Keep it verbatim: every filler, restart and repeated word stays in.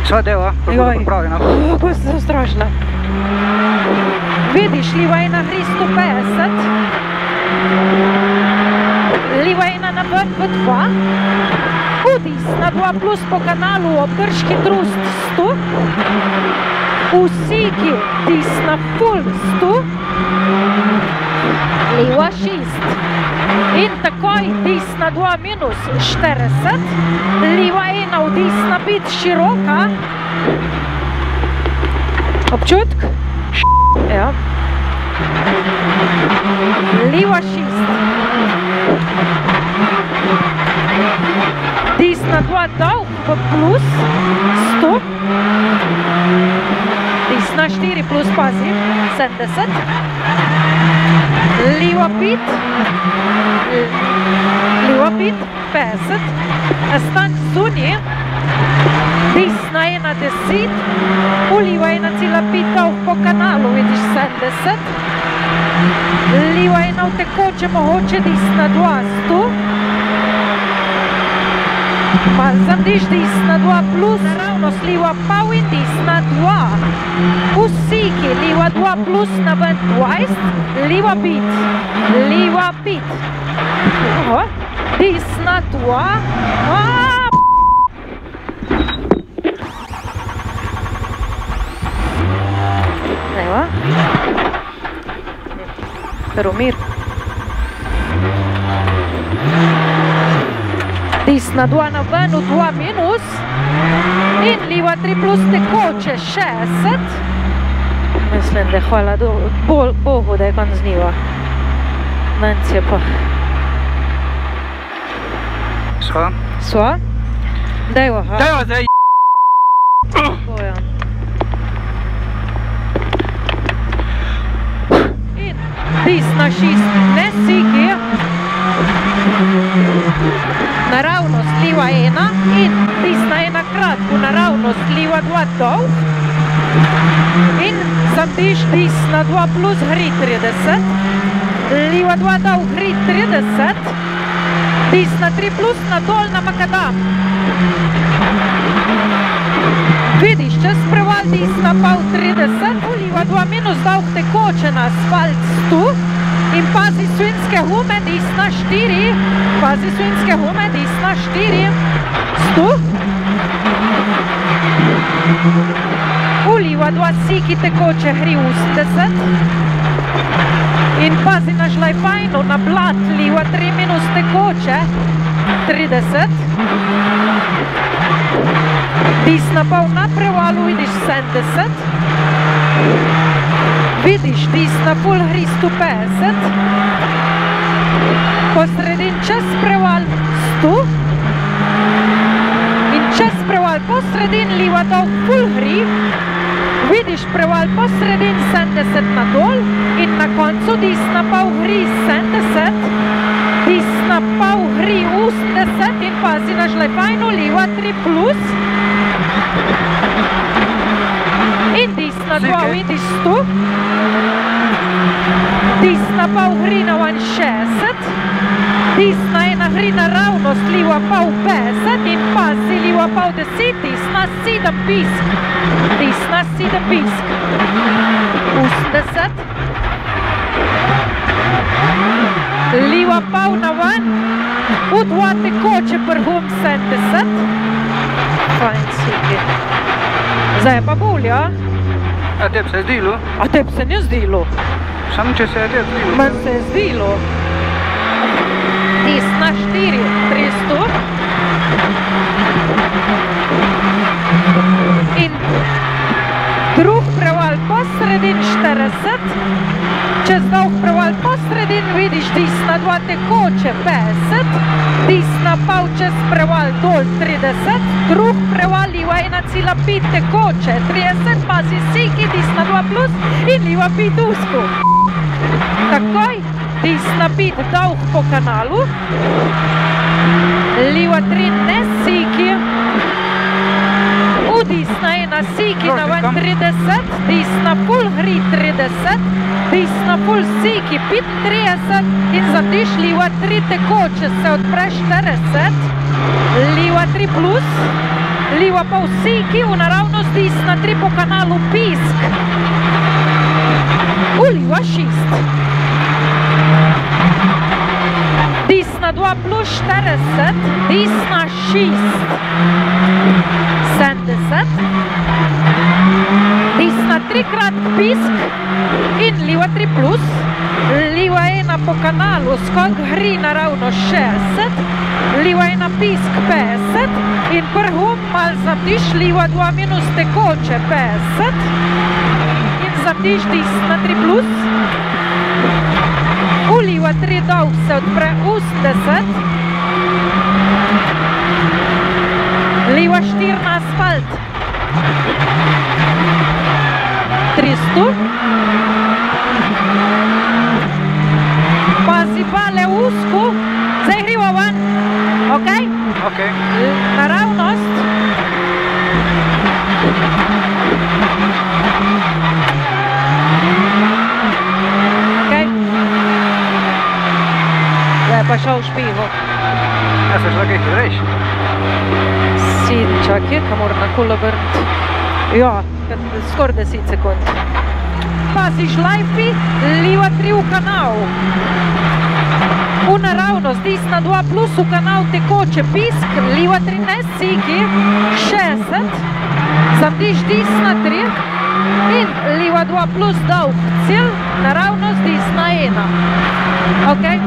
Sva deva, kako da pravi, no? Kako se ustrašila. Vidiš, liva je na sto petdeset. Liva je na V dva. Udis na dva plus po kanalu, obdrž hitrost sto. Usiki, dis na full sto. Liva šest. In takoj dis na dva minus štirideset. Liva ena, udis na pet široka. Občutk? Ja. Liva šest. Dis na dva dolg v plus sto. Dis na štiri plus pazi sedemdeset. Liva pet. Liva pet petdeset. Stan zunaj. Dis na ena deset. Liva ena cela pet dolg po kanalu, vidiš sedemdeset. Liva ena v tekoče mogoče dis na dva sto. Pa zamdiš dis na dva plus, naravnost liva pol in dis na dva. Usiki, liva dva plus na dvajset, liva pet, liva pet. Dis na dva. Evo. Perumir. Dis na dva na ven, dva minus. In liva tri plus tekoče šestdeset. Mislim, da je hvala Bogu, da je konc dneva. Menc je pa. Sva? Sva? Dajva, ha? Dajva, zdaj Bojan. In dis na šest ne siki. Naravnost liva ena in dis na ena kratko, naravnost liva dva dolg. In zamdiš dis na dva plus gri trideset. Liva dva dolg gri trideset. Dis na tri plus na dol na makadam. Vidiš, čez preval dis na pol trideset. Liva dva minus dolg tekoče na asfalt sto. In pazi svinjske gume, dis na štiri. Pazi svinjske gume, dis na štiri. sto. Uliva dva siki tekoče gri osemdeset. In pazi na žlajfajnu, na blat, liva tri minus tekoče trideset. Dis na pol na prevalu, vidiš sedemdeset. Vidiš, dis na full gri sto petdeset. Posredin čez preval sto. In čez preval posredin liva dolg full gri. Vidiš preval posredin sedemdeset na dol. In na koncu dis na pol gri sedemdeset. Dis na pol gri osemdeset. In pazi na žlajfajnu, liva tri plus. In dis na dva, vidiš sto. Dis na pol gri na šestdeset. Dis na ena gri naravnost, liva pol petdeset. In pazi liva pol deset, dis na sedem pisk. Dis na sedem pisk. osemdeset. Liva pol na ven. V dva tekoče prhum sedemdeset. Fajn siki. Zdaj je pa bolj, ja? A tebi se je zdilo? A tebi se ni zdilo? Samo če se je tebi zdilo. Meni se je zdilo. Dis na štiri, tristo. In drug preval posredin štirideset. Čez dolg preval posredin vidiš dis na dva tekoče petdeset. Dis na pol čez preval dol trideset. Drug preval liva ena cela pet tekoče trideset. Pazi siki, dis na dva plus in liva pet usko. Takoj dis na pet dolg po kanalu. Liva tri ne siki. Udis na ena siki na ven trideset. Dis na full gri trideset. Dis na full siki petintrideset. In zamdiš liva tri tekoče se odpre štirideset. Liva tri plus. Liva Pausiki, una ravnost desna tri po kanalu Pisk. Uliva šest. Desna dva plus štirideset, desna šest. sedemdeset. Desna trikrat Pisk in liva tri plus. Liva ena po kanalu, skok gre naravno šestdeset. Liva ena Pisk petdeset. In prvo mal zaptiš, liva dva minus tekoče petdeset. In zaptiš desna tri plus. V liva tri dolg se odpre osemdeset. Liva štiri na asfalt. tristo. Pazi bale usko. Zdaj gremo ven. Ok? Ok. Naravnost. Ok. Zdaj pa šel v špivo. Ja se že kaj hitrejši. Si, čakaj, ka moram na kolo obrniti. Ja, skoraj deset sekund. Pazi šlajfi, liva tri v kanal. V naravnost, desna dva plus v kanal tekoče Pisk, liva trinajst Siki, šestdeset. Zaptiš desna tri in liva dva plus dolg cel, naravnost desna ena. Ok?